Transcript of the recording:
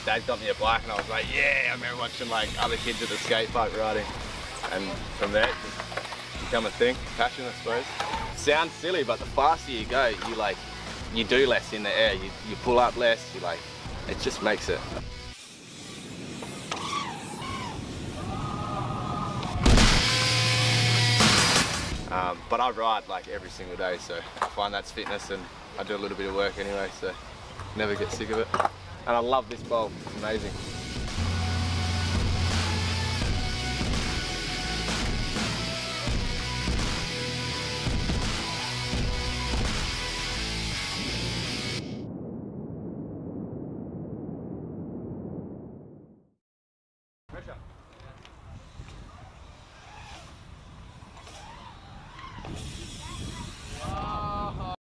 Dad got me a bike and I was like, yeah, I remember watching like other kids at the skate park riding. And from there, it just become a thing, passion I suppose. Sounds silly, but the faster you go, you do less in the air. You pull up less, it just makes it. But I ride like every single day, so I find that's fitness, and I do a little bit of work anyway, so never get sick of it. And I love this bowl, it's amazing.